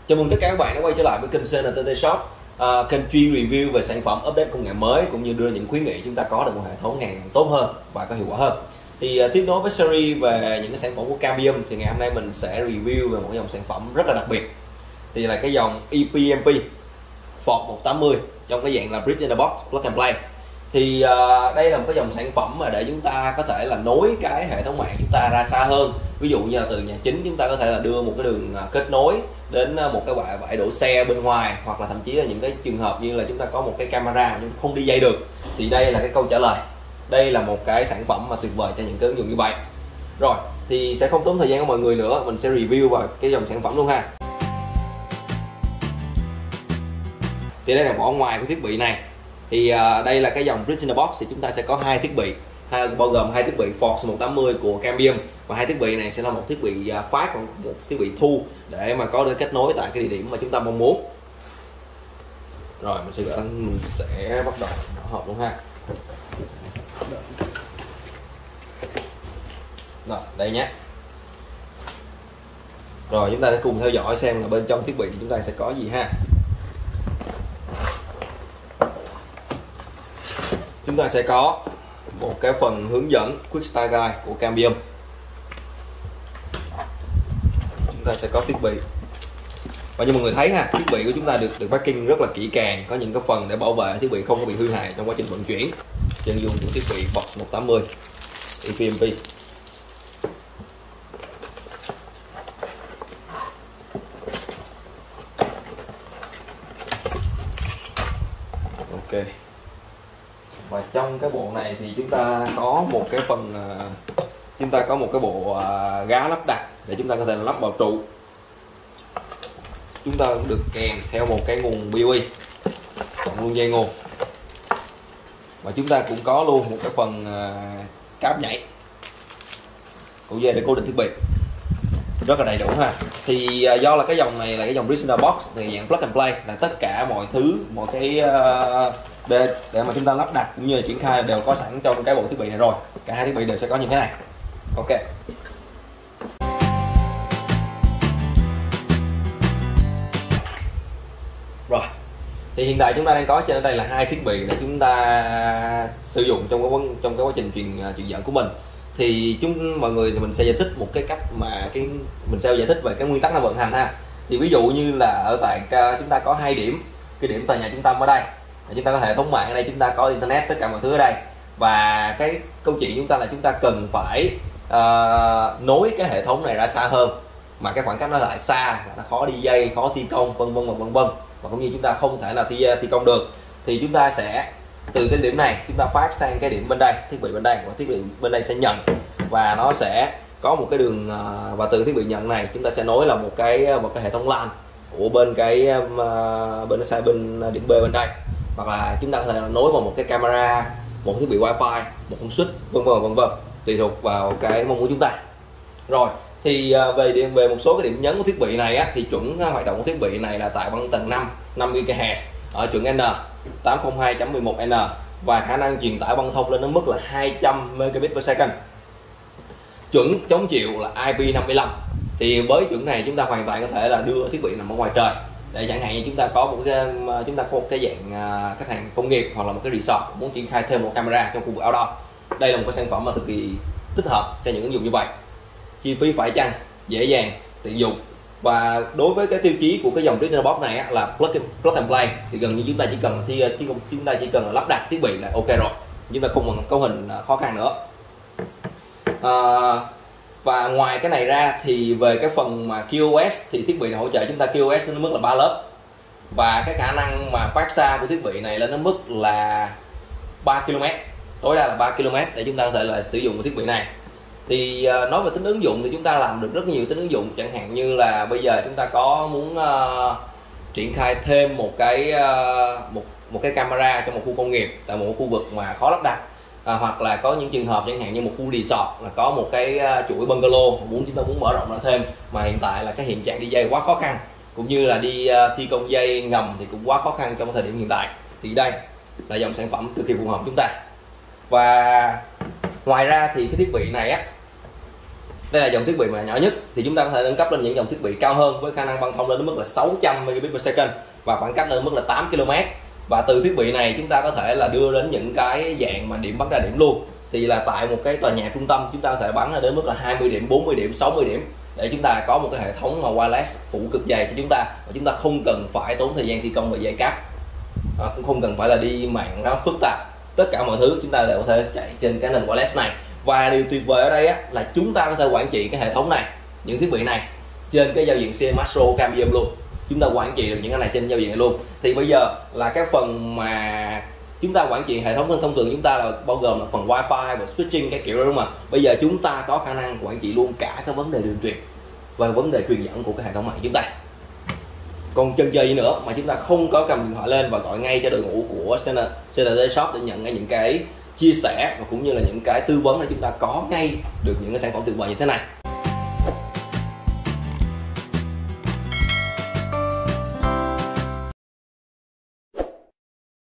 Chào mừng tất cả các bạn đã quay trở lại với kênh CNTT Shop, kênh chuyên review về sản phẩm update công nghệ mới cũng như đưa những khuyến nghị chúng ta có được một hệ thống ngày càng tốt hơn và có hiệu quả hơn. Thì tiếp nối với series về những cái sản phẩm của Cambium thì ngày hôm nay mình sẽ review về một dòng sản phẩm rất là đặc biệt. Thì là cái dòng EPMP Ford 180 trong cái dạng là Bridge in the Box Plug and Play. Thì đây là một cái dòng sản phẩm mà để chúng ta có thể là nối cái hệ thống mạng chúng ta ra xa hơn. Ví dụ như là từ nhà chính chúng ta có thể là đưa một cái đường kết nối đến một cái bãi đổ xe bên ngoài, hoặc là thậm chí là những cái trường hợp như là chúng ta có một cái camera nhưng không đi dây được, thì đây là cái câu trả lời. Đây là một cái sản phẩm mà tuyệt vời cho những cái ứng dụng như vậy. Rồi thì sẽ không tốn thời gian của mọi người nữa, mình sẽ review vào cái dòng sản phẩm luôn ha. Thì đây là vỏ ngoài của thiết bị này. Thì đây là cái dòng Bridge in the Box, thì chúng ta sẽ có hai thiết bị, bao gồm hai thiết bị Ford 180 của Cambium, và hai thiết bị này sẽ là một thiết bị phát và một thiết bị thu để mà có được kết nối tại cái địa điểm mà chúng ta mong muốn. Rồi mình sẽ bắt đầu mở hộp luôn ha. Rồi đây nhé. Rồi chúng ta sẽ cùng theo dõi xem là bên trong thiết bị thì chúng ta sẽ có gì ha. Chúng ta sẽ có một cái phần hướng dẫn Quick Start Guide của Cambium. Chúng ta sẽ có thiết bị, và như mọi người thấy ha, thiết bị của chúng ta được packing rất là kỹ càng, có những cái phần để bảo vệ thiết bị không có bị hư hại trong quá trình vận chuyển. Chân dung của thiết bị Box 180 EPMP. Ok. Và trong cái bộ này thì chúng ta có một cái phần bộ gá lắp đặt để chúng ta có thể lắp vào trụ. Chúng ta cũng được kèm theo một cái nguồn PoE, cộng luôn dây nguồn, và chúng ta cũng có luôn một cái phần cáp nhảy của dây để cố định thiết bị, rất là đầy đủ ha. Thì do là cái dòng này là cái dòng Bridge in the Box thì dạng Plug and Play, là tất cả mọi thứ, mọi cái để mà chúng ta lắp đặt cũng như là triển khai đều có sẵn trong cái bộ thiết bị này rồi. Cả hai thiết bị đều sẽ có như thế này. Ok. Rồi. Thì hiện tại chúng ta đang có trên đây là hai thiết bị để chúng ta sử dụng trong cái quá trình truyền dẫn của mình. Thì mọi người thì mình sẽ giải thích một cái cách mà mình sẽ giải thích về cái nguyên tắc nó vận hành ha. Thì ví dụ như là ở tại chúng ta có hai điểm, cái điểm tòa nhà trung tâm ở đây, chúng ta có hệ thống mạng ở đây, chúng ta có internet, tất cả mọi thứ ở đây. Và cái câu chuyện chúng ta là chúng ta cần phải nối cái hệ thống này ra xa hơn, mà cái khoảng cách nó lại xa, nó khó đi dây, khó thi công, vân vân, và cũng như chúng ta không thể là thi công được. Thì chúng ta sẽ từ cái điểm này chúng ta phát sang cái điểm bên đây, thiết bị bên đây, và thiết bị bên đây sẽ nhận, và nó sẽ có một cái đường, và từ thiết bị nhận này chúng ta sẽ nối là một cái hệ thống LAN của bên điểm B bên đây, hoặc là chúng ta có thể nối vào một cái camera, một thiết bị wifi, một con switch, vân vân, tùy thuộc vào cái mong muốn chúng ta. Rồi thì về một số cái điểm nhấn của thiết bị này á, thì chuẩn hoạt động của thiết bị này là tại băng tần 5 GHz ở chuẩn N 802.11n, và khả năng truyền tải băng thông lên đến mức là 200 Mbps. Chuẩn chống chịu là IP55. Thì với chuẩn này chúng ta hoàn toàn có thể là đưa thiết bị nằm ở ngoài trời, để chẳng hạn như chúng ta có một cái dạng khách hàng công nghiệp hoặc là một cái resort muốn triển khai thêm một camera trong khu vực outdoor. Đây là một cái sản phẩm mà cực kỳ thích hợp cho những ứng dụng như vậy. Chi phí phải chăng, dễ dàng, tiện dụng. Và đối với cái tiêu chí của cái dòng Bridge in the Box này á, là plug and play, thì gần như chúng ta chỉ cần là lắp đặt thiết bị là ok rồi, chúng ta không còn cấu hình khó khăn nữa. Và ngoài cái này ra thì về cái phần mà QoS thì thiết bị này hỗ trợ chúng ta QoS đến mức là 3 lớp, và cái khả năng mà phát xa của thiết bị này lên đến mức là 3 km, tối đa là 3 km để chúng ta có thể là sử dụng thiết bị này. Thì nói về tính ứng dụng thì chúng ta làm được rất nhiều tính ứng dụng, chẳng hạn như là bây giờ chúng ta có muốn triển khai thêm một cái camera trong một khu công nghiệp tại một khu vực mà khó lắp đặt, hoặc là có những trường hợp chẳng hạn như một khu resort là có một cái chuỗi bungalow chúng ta muốn mở rộng ra thêm, mà hiện tại là cái hiện trạng đi dây quá khó khăn, cũng như là đi thi công dây ngầm thì cũng quá khó khăn trong thời điểm hiện tại. Thì đây là dòng sản phẩm cực kỳ phù hợp chúng ta. Và ngoài ra thì cái thiết bị này á, Đây là dòng thiết bị mà nhỏ nhất, thì chúng ta có thể nâng cấp lên những dòng thiết bị cao hơn với khả năng băng thông lên đến mức là 600 Mbps và khoảng cách lên mức là 8 km. Và từ thiết bị này chúng ta có thể là đưa đến những cái dạng mà điểm bắn ra điểm luôn. Thì là tại một cái tòa nhà trung tâm chúng ta có thể bắn ra đến mức là 20 điểm, 40 điểm, 60 điểm, để chúng ta có một cái hệ thống mà wireless phủ cực dày cho chúng ta, và chúng ta không cần phải tốn thời gian thi công về dây cáp, cũng không cần phải là đi mạng nó phức tạp. Tất cả mọi thứ chúng ta đều có thể chạy trên cái nền wireless này. Và điều tuyệt vời ở đây á, là chúng ta có thể quản trị cái hệ thống này, những thiết bị này trên cái giao diện CM Astro Cambium luôn. Chúng ta quản trị được những cái này trên giao diện này luôn. Thì bây giờ là cái phần mà chúng ta quản trị hệ thống thông thường chúng ta là bao gồm là phần wifi và switching cái kiểu đó, đúng không ạ? Bây giờ chúng ta có khả năng quản trị luôn cả cái vấn đề đường truyền và vấn đề truyền dẫn của cái hệ thống này chúng ta. Còn chân chơi gì nữa mà chúng ta không có cầm điện thoại lên và gọi ngay cho đội ngũ của CNT Shop để nhận những cái chia sẻ và cũng như là những cái tư vấn để chúng ta có ngay được những cái sản phẩm tuyệt vời như thế này.